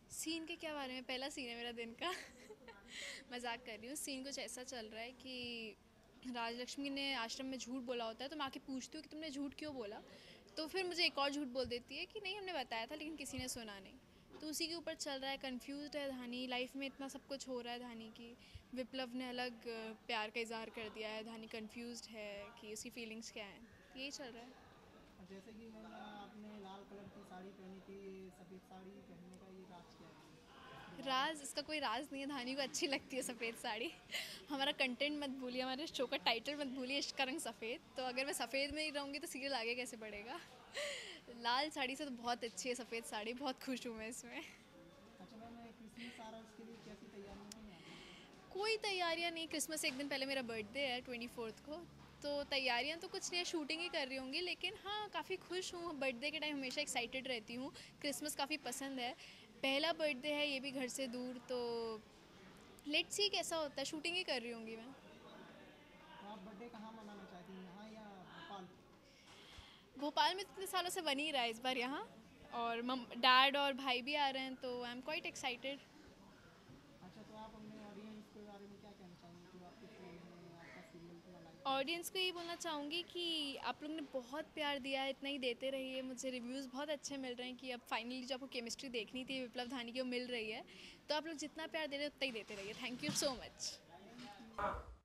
Scene के क्या बारे में? पहला सीन है मेरा दिन का। मजाक कर रही हूँ। सीन कुछ ऐसा चल रहा है कि राजलक्ष्मी ने आश्रम में झूठ बोला होता है, तो मैं आके पूछती हूँ कि तुमने झूठ क्यों बोला। तो फिर मुझे एक और झूठ बोल देती है कि नहीं, हमने बताया था लेकिन किसी ने सुना नहीं। तो उसी के ऊपर चल रहा है। कंफ्यूज्ड है धानी, लाइफ में इतना सब कुछ हो रहा है धानी की। विप्लव ने अलग प्यार का इजहार कर दिया है, धानी कंफ्यूज्ड है कि उसकी फीलिंग्स क्या हैं। यही चल रहा है। जैसे कि मैम आपने लाल कलर की साड़ी पहनी थी, सफ़ेद साड़ी पहनने का ये राज क्या है? दोबारा राज? इसका कोई राज नहीं है, धानी को अच्छी लगती है सफ़ेद साड़ी। हमारा कंटेंट मत भूलिए, हमारे शो का टाइटल मत भूलिए, इश्क का रंग सफ़ेद। तो अगर मैं सफ़ेद में ही रहूँगी तो सीरियल आगे कैसे बढ़ेगा। लाल साड़ी से तो बहुत अच्छी है सफ़ेद साड़ी, बहुत खुश हूँ मैं इसमें। अच्छा मैम, क्रिसमस आ रहा है, उसके लिए कैसी तैयारियां हैं आपकी? कोई तैयारियां नहीं, क्रिसमस से एक दिन पहले मेरा बर्थडे है 24 को। तो तैयारियां तो कुछ नहीं है, शूटिंग ही कर रही होंगी, लेकिन हाँ काफ़ी खुश हूँ। बर्थडे के टाइम हमेशा एक्साइटेड रहती हूँ। क्रिसमस काफ़ी पसंद है। पहला बर्थडे है ये भी घर से दूर, तो लेट्स सी कैसा होता है। शूटिंग ही कर रही होंगी मैं। तो आप बर्थडे कहाँ मनाना चाहती हैं, यहाँ या भोपाल? भोपाल में तो इतने सालों से बन ही रहा है, इस बार यहाँ। और मम डैड और भाई भी आ रहे हैं, तो आई एम क्वाइट एक्साइटेड। अच्छा, तो आप अपने ऑडियंस के बारे में क्या कहना चाहेंगे जो आपके फैन हैं, आपका सीरियल इतना लाइक करते हैं? ऑडियंस को यही बोलना चाहूँगी कि आप लोग ने बहुत प्यार दिया है, इतना ही देते रहिए। मुझे रिव्यूज़ बहुत अच्छे मिल रहे हैं कि अब फाइनली जो आपको केमिस्ट्री देखनी थी विप्लव धानी की, वो मिल रही है। तो आप लोग जितना प्यार दे रहे हैं उतना ही देते रहिए। Thank you so much. Thank you.